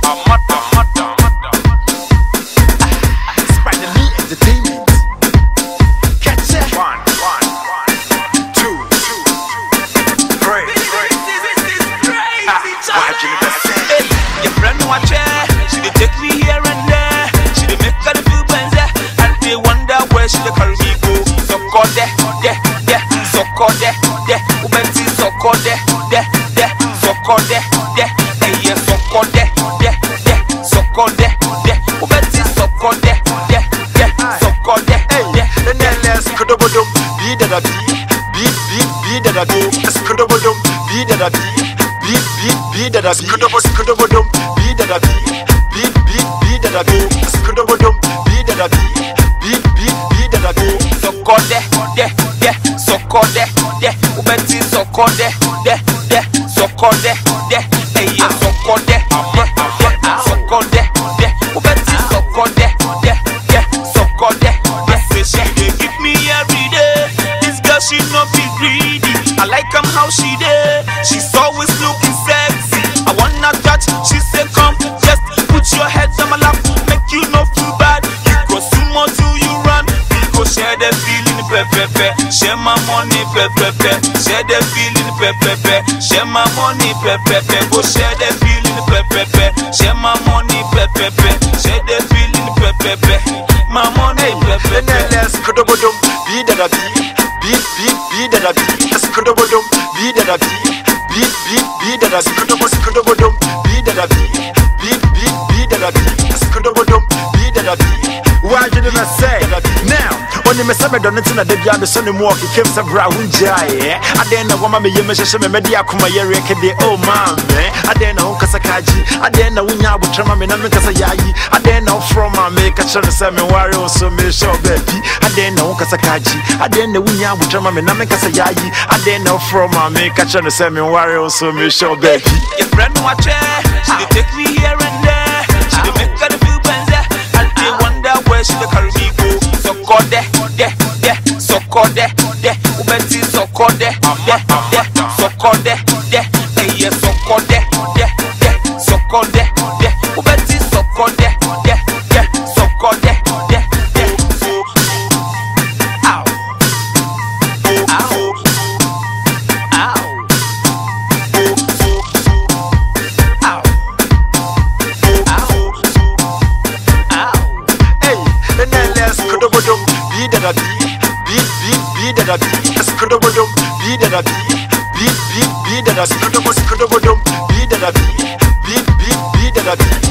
Spider Lee Entertainment. Catch it. 1, 2, 3. Your friend watch her, she dey take me here and there. She dey make her feel benze, and they wonder where she dey carry me go. So call there, so call there, ubenti so call there, so call there, yeah, so call there, so call there, ubenti so call there, so call there, And then let's kudobodum, be that a be that a do. Let's kudobodum, be that a be that a kudobodum, be that a be that a do. Let's kudobodum, be that a be that a do. so call there, so call there, ubenti so call there, so call there, yeah, so call there, so call there, ubenti so call there, so call there. Say she dey give me every day. This girl she no be greedy. I like how she dey. She's always looking sexy. I wanna touch. She say come, just put your head on my lap, make you no feel bad. You go sumo till you run. We go share the feeling, pepe. Share my money, pepe. Share the feeling, pepe. Share my money, pepe. Go share the feeling, pepe. Share my money, pepe. Share the feeling, pepe. My money, pepe. And then let's kudobodum, be that a be that a be. Let's kudobodum, be that a be that a kudobodum, be that a be that a be. Let's kudobodum, be that a be. Why did I say now? When you miss a donut in a debut, the son and walk, he came to Brown Jay. I didn't know what my Yemesh Media Kuma Yerek, oh man, I didn't know Kasakaji, I didn't know when I would try my Namikasayayi, I didn't know from my make a chance of Warrior, so me show baby, I didn't know Kasakaji, I didn't know when I would try my Namikasayayi, I didn't know from my make a chance of Warrior, so me show baby. Your friend watch her, she dey take me here and there, she dey make her feel benze, and they wonder where she dey carry me go. So call there, so call there, ubenti so call there, so call there, yeah, so call there, so call there, ubenti so call there, so call there, so ow, ow, ow, Hey, and then let's kudobodum, be that a be that a be. Let's kudobodum, be that a be that a kudobodum, be that a be that a be.